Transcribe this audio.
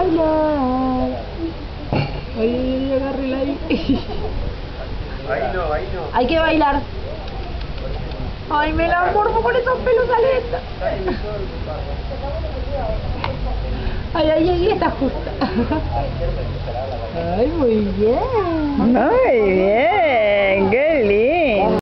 bailar. Ay, agárrela ahí. Ahí no, ahí no. Hay que bailar. Ay, me la morfo con esos pelos aletas. Ay, ahí está justa. Ay, muy bien. Muy bien.